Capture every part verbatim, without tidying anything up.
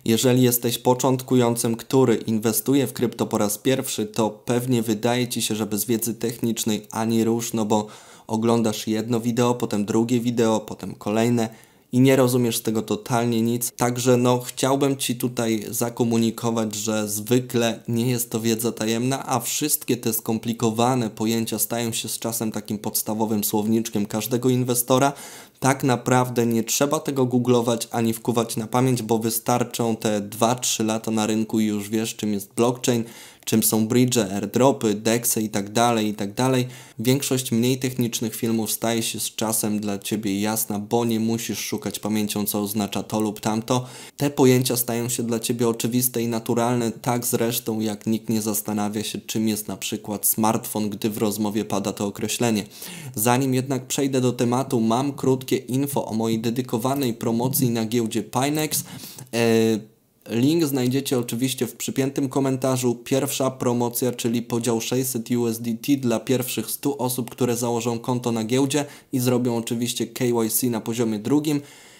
Jeżeli jesteś początkującym, który inwestuje w krypto po raz pierwszy, to pewnie wydaje Ci się, że bez wiedzy technicznej ani rusz, no bo oglądasz jedno wideo, potem drugie wideo, potem kolejne i nie rozumiesz z tego totalnie nic. Także no chciałbym Ci tutaj zakomunikować, że zwykle nie jest to wiedza tajemna, a wszystkie te skomplikowane pojęcia stają się z czasem takim podstawowym słowniczkiem każdego inwestora. Tak naprawdę nie trzeba tego googlować ani wkuwać na pamięć, bo wystarczą te dwa trzy lata na rynku i już wiesz, czym jest blockchain, czym są bridge, airdropy, dexy i tak dalej, i tak dalej. Większość mniej technicznych filmów staje się z czasem dla Ciebie jasna, bo nie musisz szukać pamięcią, co oznacza to lub tamto. Te pojęcia stają się dla Ciebie oczywiste i naturalne, tak zresztą jak nikt nie zastanawia się, czym jest na przykład smartfon, gdy w rozmowie pada to określenie. Zanim jednak przejdę do tematu, mam krótkie info o mojej dedykowanej promocji na giełdzie Pinex. Eee, Link znajdziecie oczywiście w przypiętym komentarzu. Pierwsza promocja, czyli podział sześćset U S D T dla pierwszych stu osób, które założą konto na giełdzie i zrobią oczywiście K Y C na poziomie drugim.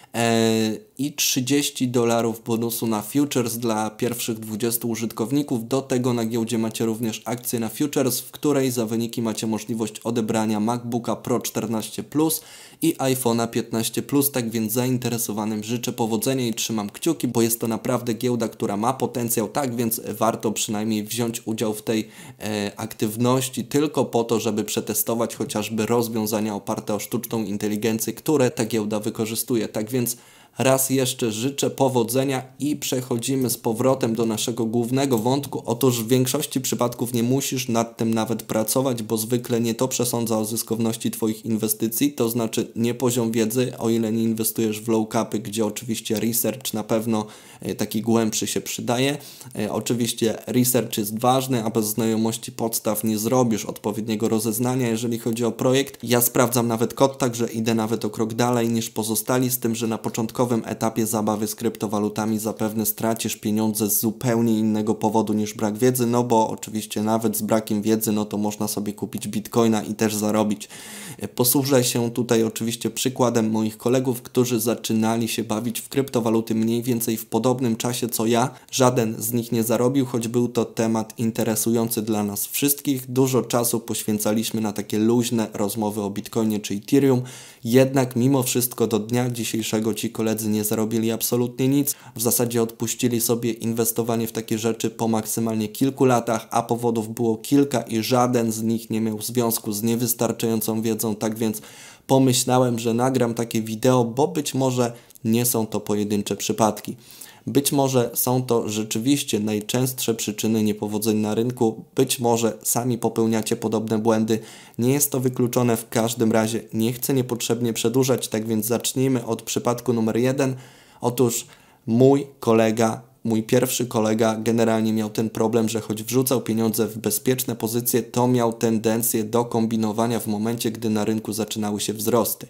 I trzydzieści dolarów bonusu na futures dla pierwszych dwudziestu użytkowników. Do tego na giełdzie macie również akcję na futures, w której za wyniki macie możliwość odebrania MacBooka Pro czternaście plus i iPhone'a piętnaście plus. Tak więc zainteresowanym życzę powodzenia i trzymam kciuki, bo jest to naprawdę giełda, która ma potencjał, tak więc warto przynajmniej wziąć udział w tej e, aktywności tylko po to, żeby przetestować chociażby rozwiązania oparte o sztuczną inteligencję, które ta giełda wykorzystuje. Tak więc raz jeszcze życzę powodzenia i przechodzimy z powrotem do naszego głównego wątku. Otóż w większości przypadków nie musisz nad tym nawet pracować, bo zwykle nie to przesądza o zyskowności Twoich inwestycji, to znaczy nie poziom wiedzy, o ile nie inwestujesz w low capy, gdzie oczywiście research na pewno taki głębszy się przydaje. Oczywiście research jest ważny, a bez znajomości podstaw nie zrobisz odpowiedniego rozeznania, jeżeli chodzi o projekt. Ja sprawdzam nawet kod, także idę nawet o krok dalej niż pozostali, z tym, że na początkowym etapie zabawy z kryptowalutami zapewne stracisz pieniądze z zupełnie innego powodu niż brak wiedzy, no bo oczywiście nawet z brakiem wiedzy, no to można sobie kupić bitcoina i też zarobić. Posłużę się tutaj oczywiście przykładem moich kolegów, którzy zaczynali się bawić w kryptowaluty mniej więcej w podobnym czasie co ja. Żaden z nich nie zarobił, choć był to temat interesujący dla nas wszystkich. Dużo czasu poświęcaliśmy na takie luźne rozmowy o bitcoinie czy ethereum, jednak mimo wszystko do dnia dzisiejszego ci koledzy nie zarobili absolutnie nic. W zasadzie odpuścili sobie inwestowanie w takie rzeczy po maksymalnie kilku latach, a powodów było kilka i żaden z nich nie miał związku z niewystarczającą wiedzą, tak więc pomyślałem, że nagram takie wideo, bo być może nie są to pojedyncze przypadki. Być może są to rzeczywiście najczęstsze przyczyny niepowodzeń na rynku, być może sami popełniacie podobne błędy, nie jest to wykluczone, w każdym razie nie chcę niepotrzebnie przedłużać, tak więc zacznijmy od przypadku numer jeden. Otóż mój kolega, mój pierwszy kolega generalnie miał ten problem, że choć wrzucał pieniądze w bezpieczne pozycje, to miał tendencję do kombinowania w momencie, gdy na rynku zaczynały się wzrosty.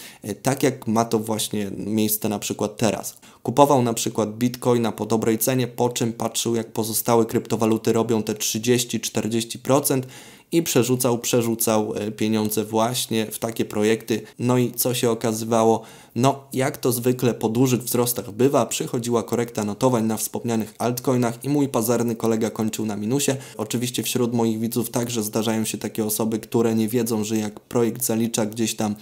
Tak jak ma to właśnie miejsce na przykład teraz. Kupował na przykład bitcoina po dobrej cenie, po czym patrzył, jak pozostałe kryptowaluty robią te trzydzieści do czterdziestu procent i przerzucał, przerzucał pieniądze właśnie w takie projekty. No i co się okazywało? No, jak to zwykle po dużych wzrostach bywa, przychodziła korekta notowań na wspomnianych altcoinach i mój pazerny kolega kończył na minusie. Oczywiście wśród moich widzów także zdarzają się takie osoby, które nie wiedzą, że jak projekt zalicza gdzieś tam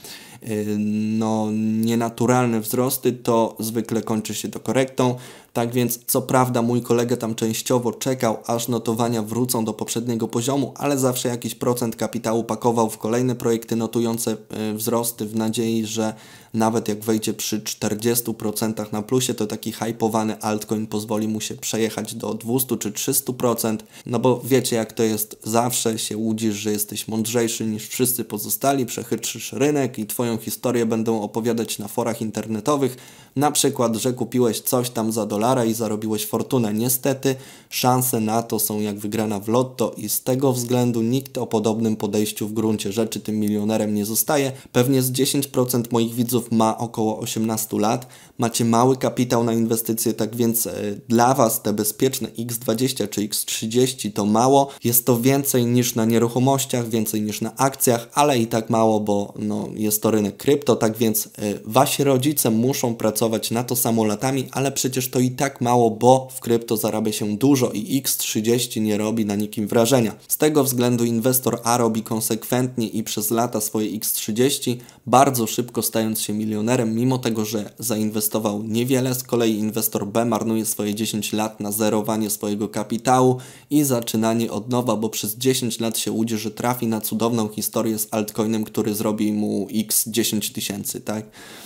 no, nienaturalne wzrosty, to zwykle kończy się to korektą. Tak więc co prawda mój kolega tam częściowo czekał, aż notowania wrócą do poprzedniego poziomu, ale zawsze jakiś procent kapitału pakował w kolejne projekty notujące wzrosty w nadziei, że nawet jak wejdzie przy czterdziestu procentach na plusie, to taki hypowany altcoin pozwoli mu się przejechać do dwustu czy trzystu procent, no bo wiecie jak to jest, zawsze się łudzisz, że jesteś mądrzejszy niż wszyscy pozostali, przechytrzysz rynek i Twoją historię będą opowiadać na forach internetowych, na przykład, że kupiłeś coś tam za dolara i zarobiłeś fortunę. Niestety szanse na to są jak wygrana w lotto i z tego względu nikt o podobnym podejściu w gruncie rzeczy tym milionerem nie zostaje. Pewnie z dziesięć procent moich widzów widzów ma około osiemnaście lat, macie mały kapitał na inwestycje, tak więc y, dla Was te bezpieczne iks dwadzieścia czy iks trzydzieści to mało. Jest to więcej niż na nieruchomościach, więcej niż na akcjach, ale i tak mało, bo no, jest to rynek krypto, tak więc y, Wasi rodzice muszą pracować na to samo latami, ale przecież to i tak mało, bo w krypto zarabia się dużo i iks trzydzieści nie robi na nikim wrażenia. Z tego względu inwestor A robi konsekwentnie i przez lata swoje iks trzydzieści, bardzo szybko stając się milionerem, mimo tego, że zainwestował niewiele. Z kolei inwestor B marnuje swoje dziesięć lat na zerowanie swojego kapitału i zaczynanie od nowa, bo przez dziesięć lat się łudzi, że trafi na cudowną historię z altcoinem, który zrobi mu iks dziesięć tysięcy, tak?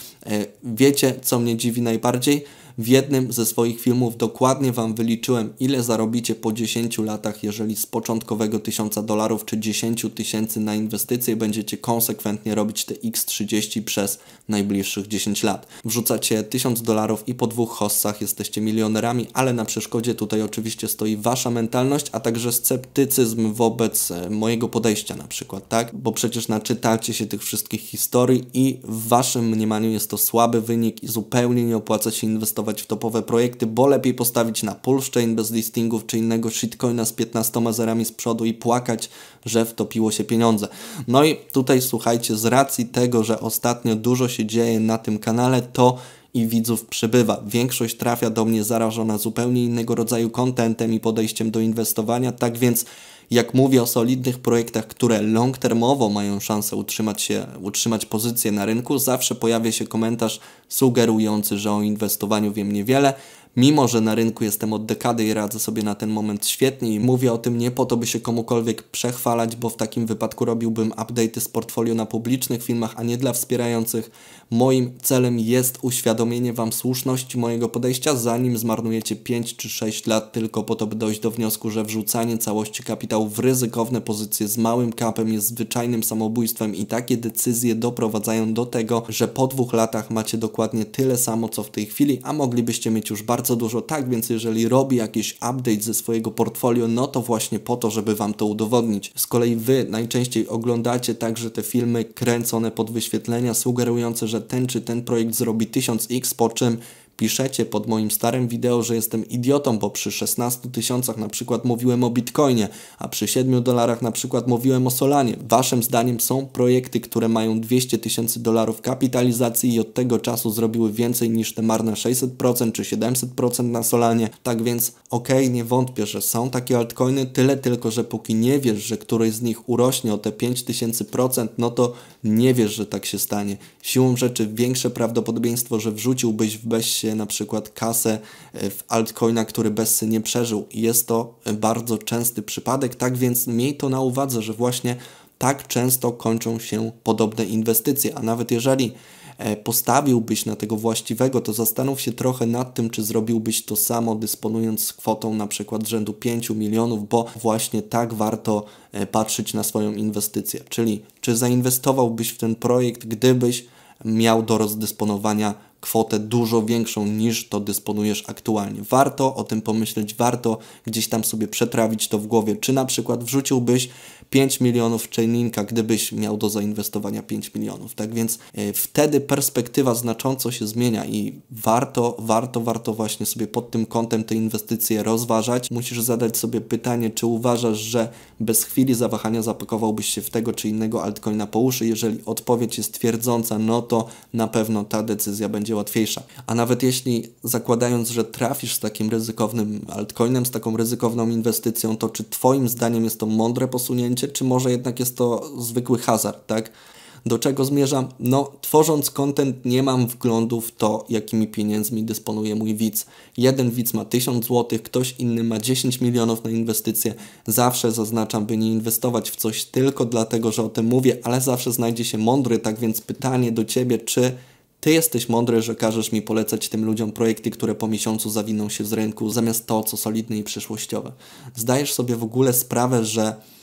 Wiecie, co mnie dziwi najbardziej? W jednym ze swoich filmów dokładnie Wam wyliczyłem, ile zarobicie po dziesięciu latach, jeżeli z początkowego tysiąca dolarów czy dziesięć tysięcy na inwestycje będziecie konsekwentnie robić te iks trzydzieści przez najbliższych dziesięć lat. Wrzucacie tysiąc dolarów i po dwóch hossach jesteście milionerami, ale na przeszkodzie tutaj oczywiście stoi Wasza mentalność, a także sceptycyzm wobec mojego podejścia na przykład, tak? Bo przecież naczytacie się tych wszystkich historii i w Waszym mniemaniu jest to słaby wynik i zupełnie nie opłaca się inwestować w topowe projekty, bo lepiej postawić na Pulse Chain bez listingów czy innego shitcoina z piętnastoma zerami z przodu i płakać, że wtopiło się pieniądze. No i tutaj słuchajcie, z racji tego, że ostatnio dużo się dzieje na tym kanale, to i widzów przybywa. Większość trafia do mnie zarażona zupełnie innego rodzaju contentem i podejściem do inwestowania, tak więc jak mówię o solidnych projektach, które long-termowo mają szansę utrzymać się, utrzymać pozycję na rynku, zawsze pojawia się komentarz sugerujący, że o inwestowaniu wiem niewiele, mimo że na rynku jestem od dekady i radzę sobie na ten moment świetnie i mówię o tym nie po to, by się komukolwiek przechwalać, bo w takim wypadku robiłbym update'y z portfolio na publicznych filmach, a nie dla wspierających. Moim celem jest uświadomienie Wam słuszności mojego podejścia, zanim zmarnujecie pięć czy sześć lat tylko po to, by dojść do wniosku, że wrzucanie całości kapitału w ryzykowne pozycje z małym capem jest zwyczajnym samobójstwem i takie decyzje doprowadzają do tego, że po dwóch latach macie dokładnie tyle samo, co w tej chwili, a moglibyście mieć już bardzo bardzo dużo, tak więc jeżeli robi jakiś update ze swojego portfolio, no to właśnie po to, żeby Wam to udowodnić. Z kolei Wy najczęściej oglądacie także te filmy kręcone pod wyświetlenia, sugerujące, że ten czy ten projekt zrobi tysiąc iks, po czym piszecie pod moim starym wideo, że jestem idiotą, bo przy szesnastu tysiącach na przykład mówiłem o Bitcoinie, a przy siedmiu dolarach na przykład mówiłem o Solanie. Waszym zdaniem są projekty, które mają dwieście tysięcy dolarów kapitalizacji i od tego czasu zrobiły więcej niż te marne sześćset procent czy siedemset procent na Solanie. Tak więc okej, okay, nie wątpię, że są takie altcoiny, tyle tylko, że póki nie wiesz, że któryś z nich urośnie o te pięć tysięcy procent, no to nie wiesz, że tak się stanie. Siłą rzeczy większe prawdopodobieństwo, że wrzuciłbyś w bezsie na przykład kasę w altcoina, który bezsy nie przeżył. Jest to bardzo częsty przypadek, tak więc miej to na uwadze, że właśnie tak często kończą się podobne inwestycje, a nawet jeżeli postawiłbyś na tego właściwego, to zastanów się trochę nad tym, czy zrobiłbyś to samo, dysponując kwotą na przykład z rzędu pięciu milionów, bo właśnie tak warto patrzeć na swoją inwestycję. Czyli czy zainwestowałbyś w ten projekt, gdybyś miał do rozdysponowania kwotę dużo większą niż to dysponujesz aktualnie. Warto o tym pomyśleć, warto gdzieś tam sobie przetrawić to w głowie, czy na przykład wrzuciłbyś pięć milionów w Chainlinka, gdybyś miał do zainwestowania pięć milionów. Tak więc y, wtedy perspektywa znacząco się zmienia i warto, warto, warto właśnie sobie pod tym kątem te inwestycje rozważać. Musisz zadać sobie pytanie, czy uważasz, że bez chwili zawahania zapakowałbyś się w tego czy innego altcoina po uszy. Jeżeli odpowiedź jest twierdząca, no to na pewno ta decyzja będzie łatwiejsza. A nawet jeśli zakładając, że trafisz z takim ryzykownym altcoinem, z taką ryzykowną inwestycją, to czy Twoim zdaniem jest to mądre posunięcie, czy może jednak jest to zwykły hazard, tak? Do czego zmierzam? No, tworząc content nie mam wglądu w to, jakimi pieniędzmi dysponuje mój widz. Jeden widz ma tysiąc złotych, ktoś inny ma dziesięć milionów na inwestycje. Zawsze zaznaczam, by nie inwestować w coś tylko dlatego, że o tym mówię, ale zawsze znajdzie się mądry, tak więc pytanie do Ciebie, czy Ty jesteś mądry, że każesz mi polecać tym ludziom projekty, które po miesiącu zawiną się z rynku, zamiast to, co solidne i przyszłościowe. Zdajesz sobie w ogóle sprawę, że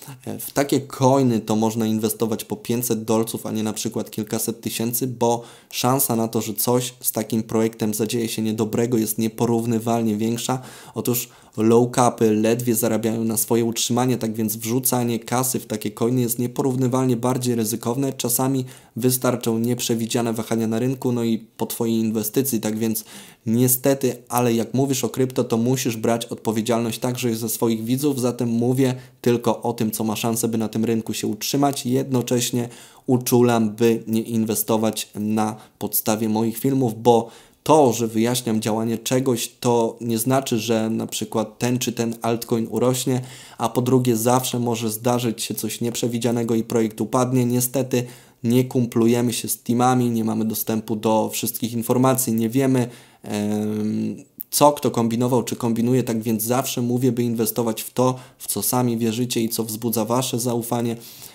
W takie coiny to można inwestować po pięćset dolców, a nie na przykład kilkaset tysięcy, bo szansa na to, że coś z takim projektem zadzieje się niedobrego, jest nieporównywalnie większa. Otóż low capy ledwie zarabiają na swoje utrzymanie, tak więc wrzucanie kasy w takie coiny jest nieporównywalnie bardziej ryzykowne. Czasami wystarczą nieprzewidziane wahania na rynku, no i po Twojej inwestycji, tak więc niestety, ale jak mówisz o krypto, to musisz brać odpowiedzialność także ze swoich widzów, zatem mówię tylko o tym, co ma szansę, by na tym rynku się utrzymać. Jednocześnie uczulam, by nie inwestować na podstawie moich filmów, bo to, że wyjaśniam działanie czegoś, to nie znaczy, że na przykład ten czy ten altcoin urośnie, a po drugie zawsze może zdarzyć się coś nieprzewidzianego i projekt upadnie. Niestety nie kumplujemy się z teamami, nie mamy dostępu do wszystkich informacji, nie wiemy co kto kombinował czy kombinuje, tak więc zawsze mówię, by inwestować w to, w co sami wierzycie i co wzbudza Wasze zaufanie,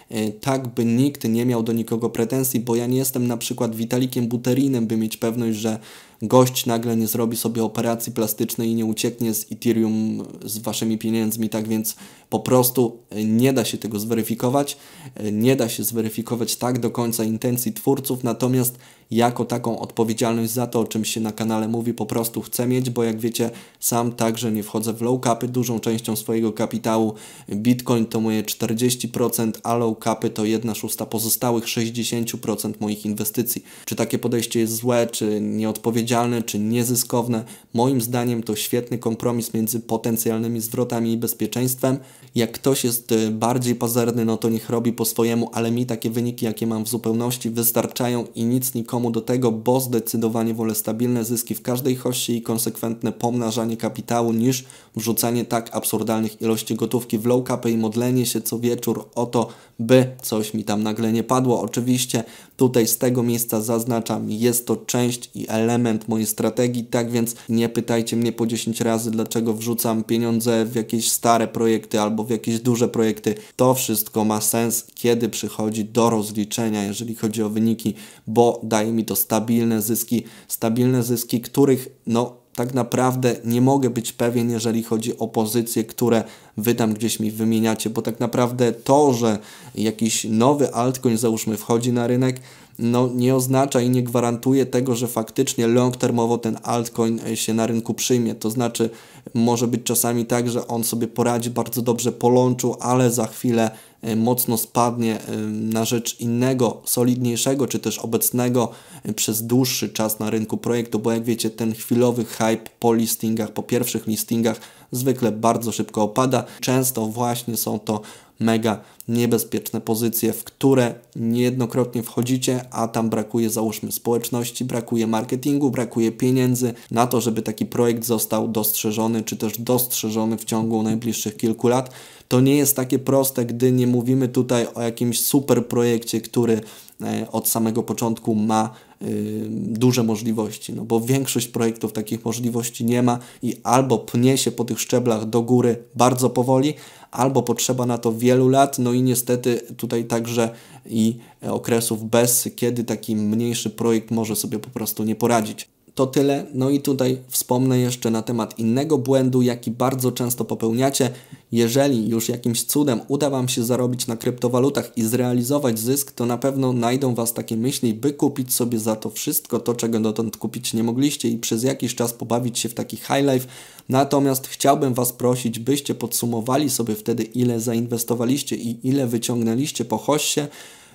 tak by nikt nie miał do nikogo pretensji, bo ja nie jestem na przykład Vitalikiem Buterinem, by mieć pewność, że gość nagle nie zrobi sobie operacji plastycznej i nie ucieknie z Ethereum z Waszymi pieniędzmi, tak więc po prostu nie da się tego zweryfikować, nie da się zweryfikować tak do końca intencji twórców, natomiast jako taką odpowiedzialność za to, o czym się na kanale mówi, po prostu chcę mieć, bo jak wiecie, sam także nie wchodzę w low capy, dużą częścią swojego kapitału Bitcoin to moje czterdzieści procent, a low capy to jedna szósta pozostałych sześćdziesiąt procent moich inwestycji. Czy takie podejście jest złe, czy nieodpowiedzialne, czy niezyskowne? Moim zdaniem to świetny kompromis między potencjalnymi zwrotami i bezpieczeństwem. Jak ktoś jest bardziej pazerny, no to niech robi po swojemu, ale mi takie wyniki, jakie mam w zupełności, wystarczają i nic nikomu do tego, bo zdecydowanie wolę stabilne zyski w każdej hoście i konsekwentne pomnażanie kapitału niż wrzucanie tak absurdalnych ilości gotówki w low capy i modlenie się co wieczór o to, by coś mi tam nagle nie padło. Oczywiście tutaj z tego miejsca zaznaczam, jest to część i element mojej strategii, tak więc nie pytajcie mnie po dziesięć razy, dlaczego wrzucam pieniądze w jakieś stare projekty albo w jakieś duże projekty. To wszystko ma sens, kiedy przychodzi do rozliczenia, jeżeli chodzi o wyniki, bo daje mi to stabilne zyski, stabilne zyski, których no tak naprawdę nie mogę być pewien, jeżeli chodzi o pozycje, które Wy tam gdzieś mi wymieniacie, bo tak naprawdę to, że jakiś nowy altcoin załóżmy wchodzi na rynek, no nie oznacza i nie gwarantuje tego, że faktycznie long termowo ten altcoin się na rynku przyjmie. To znaczy może być czasami tak, że on sobie poradzi bardzo dobrze po launchu, ale za chwilę mocno spadnie na rzecz innego, solidniejszego, czy też obecnego przez dłuższy czas na rynku projektu, bo jak wiecie, ten chwilowy hype po listingach, po pierwszych listingach zwykle bardzo szybko opada. Często właśnie są to mega niebezpieczne pozycje, w które niejednokrotnie wchodzicie, a tam brakuje załóżmy społeczności, brakuje marketingu, brakuje pieniędzy na to, żeby taki projekt został dostrzeżony, czy też dostrzeżony w ciągu najbliższych kilku lat. To nie jest takie proste, gdy nie mówimy tutaj o jakimś super projekcie, który od samego początku ma y, duże możliwości, no bo większość projektów takich możliwości nie ma i albo pnie się po tych szczeblach do góry bardzo powoli, albo potrzeba na to wielu lat, no i niestety tutaj także i okresów bez, kiedy taki mniejszy projekt może sobie po prostu nie poradzić. To tyle. No i tutaj wspomnę jeszcze na temat innego błędu, jaki bardzo często popełniacie. Jeżeli już jakimś cudem uda Wam się zarobić na kryptowalutach i zrealizować zysk, to na pewno najdą Was takie myśli, by kupić sobie za to wszystko to, czego dotąd kupić nie mogliście i przez jakiś czas pobawić się w taki high life. Natomiast chciałbym Was prosić, byście podsumowali sobie wtedy, ile zainwestowaliście i ile wyciągnęliście po hossie.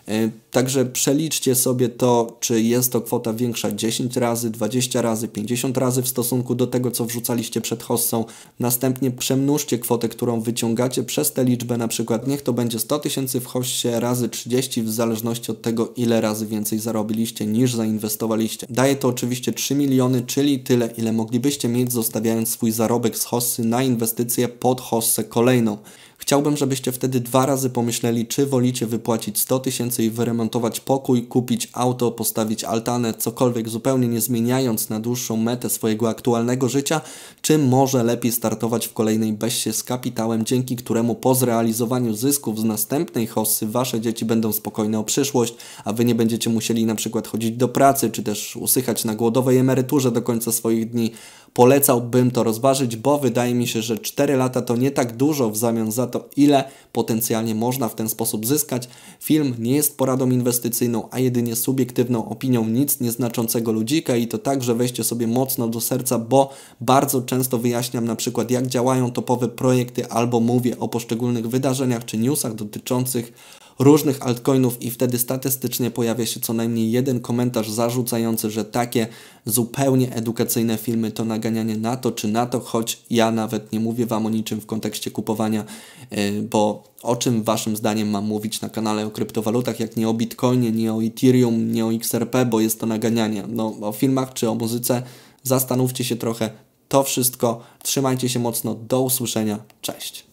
Także przeliczcie sobie to, czy jest to kwota większa dziesięć razy, dwadzieścia razy, pięćdziesiąt razy w stosunku do tego, co wrzucaliście przed hossą. Następnie przemnóżcie kwotę, którą wyciągacie przez tę liczbę, na przykład niech to będzie sto tysięcy w hossie razy trzydzieści, w zależności od tego, ile razy więcej zarobiliście niż zainwestowaliście. Daje to oczywiście trzy miliony, czyli tyle, ile moglibyście mieć, zostawiając swój zarobek z hossy na inwestycje pod hossę kolejną. Chciałbym, żebyście wtedy dwa razy pomyśleli, czy wolicie wypłacić sto tysięcy i wyremontować pokój, kupić auto, postawić altanę, cokolwiek zupełnie nie zmieniając na dłuższą metę swojego aktualnego życia, czy może lepiej startować w kolejnej bessie z kapitałem, dzięki któremu po zrealizowaniu zysków z następnej hossy Wasze dzieci będą spokojne o przyszłość, a Wy nie będziecie musieli na przykład chodzić do pracy, czy też usychać na głodowej emeryturze do końca swoich dni. polecałbym to rozważyć, bo wydaje mi się, że cztery lata to nie tak dużo w zamian za to, ile potencjalnie można w ten sposób zyskać. Film nie jest poradą inwestycyjną, a jedynie subiektywną opinią nic nieznaczącego ludzika i to także weźcie sobie mocno do serca, bo bardzo często wyjaśniam na przykład, jak działają topowe projekty albo mówię o poszczególnych wydarzeniach czy newsach dotyczących różnych altcoinów i wtedy statystycznie pojawia się co najmniej jeden komentarz zarzucający, że takie zupełnie edukacyjne filmy to naganianie na to czy na to, choć ja nawet nie mówię Wam o niczym w kontekście kupowania, bo o czym Waszym zdaniem mam mówić na kanale o kryptowalutach, jak nie o Bitcoinie, nie o Ethereum, nie o X R P, bo jest to naganianie. No, o filmach czy o muzyce zastanówcie się trochę. To wszystko. Trzymajcie się mocno. Do usłyszenia. Cześć.